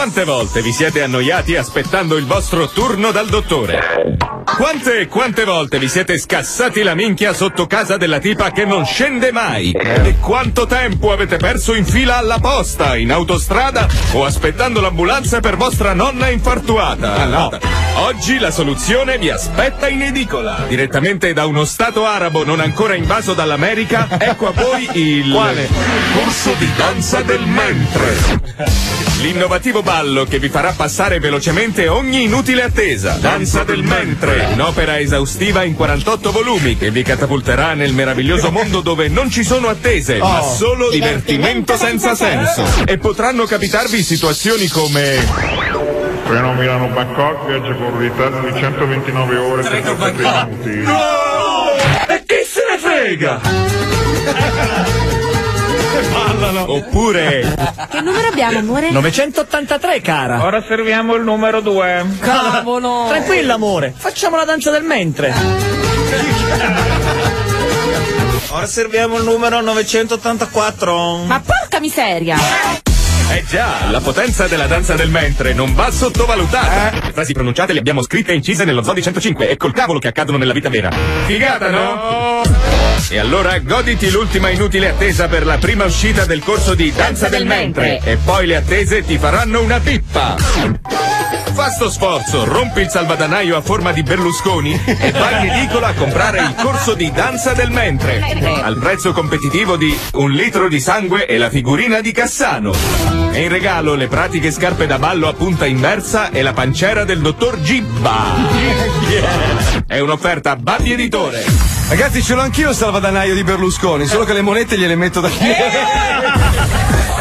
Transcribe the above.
quante volte vi siete annoiati aspettando il vostro turno dal dottore? Quante volte vi siete scassati la minchia sotto casa della tipa che non scende mai? E quanto tempo avete perso in fila alla posta, in autostrada o aspettando l'ambulanza per vostra nonna infartuata? No. Oggi la soluzione vi aspetta in edicola. Direttamente da uno stato arabo non ancora invaso dall'America, ecco a voi il... Quale? Corso di danza del mentre. L'innovativo ballo che vi farà passare velocemente ogni inutile attesa. Danza del mentre, un'opera esaustiva in 48 volumi che vi catapulterà nel meraviglioso mondo dove non ci sono attese, ma solo divertimento senza senso. E potranno capitarvi situazioni come... Treno Milano-Bangkok, viaggio con ritardo di 129 ore e 33 minuti. No! E chi se ne frega? Ballano. Oppure... Che numero abbiamo, amore? 983, cara. Ora serviamo il numero 2. Cavolo! Tranquilla, amore. Facciamo la danza del mentre. Ora serviamo il numero 984. Ma porca miseria! Eh già, la potenza della danza del mentre non va sottovalutata. Le frasi pronunciate le abbiamo scritte e incise nello Zoo di 105 e col cavolo che accadono nella vita vera. Figata, no? E allora goditi l'ultima inutile attesa per la prima uscita del corso di danza del mentre. E poi le attese ti faranno una pippa. Fa sto sforzo, rompi il salvadanaio a forma di Berlusconi e vai in edicola a comprare il corso di danza del mentre al prezzo competitivo di 1 litro di sangue e la figurina di Cassano. E in regalo le pratiche scarpe da ballo a punta inversa e la pancera del dottor Gibba. È un'offerta Babbi Editore. Ragazzi, ce l'ho anch'io il salvadanaio di Berlusconi, solo che le monete gliele metto da dietro.